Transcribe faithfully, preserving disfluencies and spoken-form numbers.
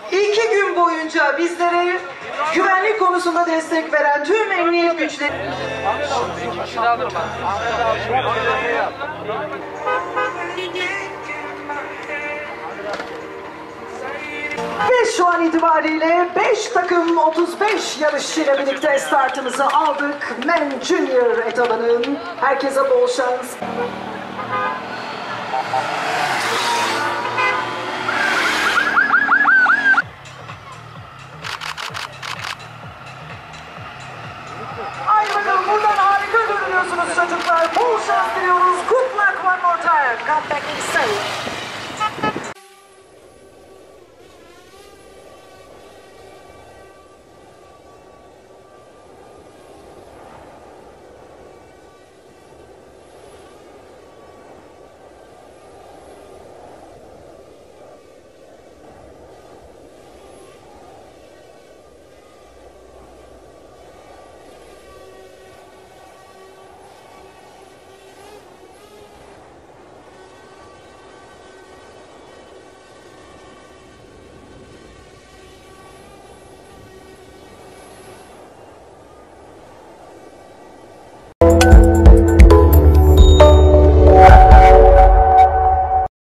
İki gün boyunca bizlere güvenlik konusunda destek veren tüm emniyet güçleri... Ve şu an itibariyle beş takım otuz beş yarışçıyla birlikte startımızı aldık. Men Junior etabının. Herkese bol şans.